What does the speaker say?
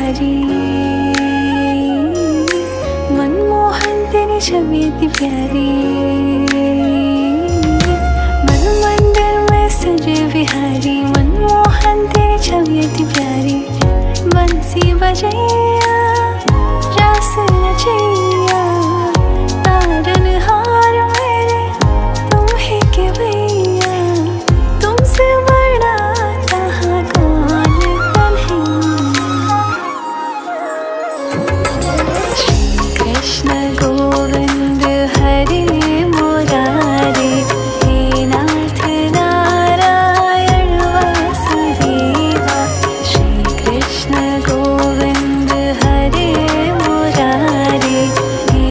प्यारी, मनमोहन तेरी छवि इतनी प्यारी। मन मंदिर में सजे बिहारी, मनमोहन तेरी छवि इतनी प्यारी। बंसी बजे